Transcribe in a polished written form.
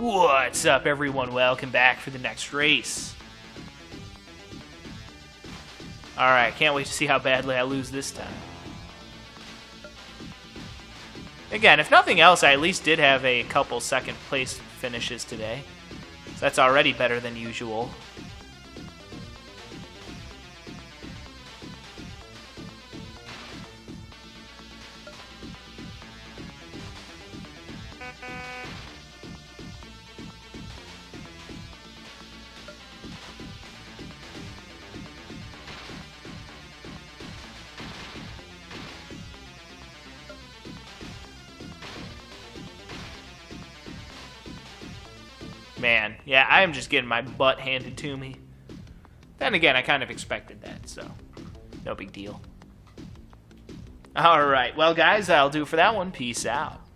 What's up, everyone? Welcome back for the next race. Alright, can't wait to see how badly I lose this time. Again, if nothing else, I at least did have a couple second place finishes today. So that's already better than usual. Man, yeah, I am just getting my butt handed to me. Then again, I kind of expected that, so no big deal. Alright, well guys, that'll do for that one. Peace out.